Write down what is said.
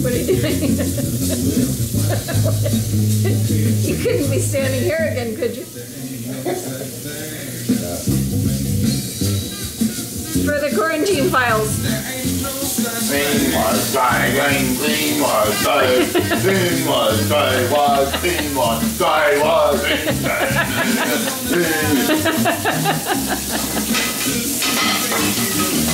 What are you doing? You couldn't be standing here again, could you? For the quarantine files. Green was dry, green was dry, green was dry, green was dry, was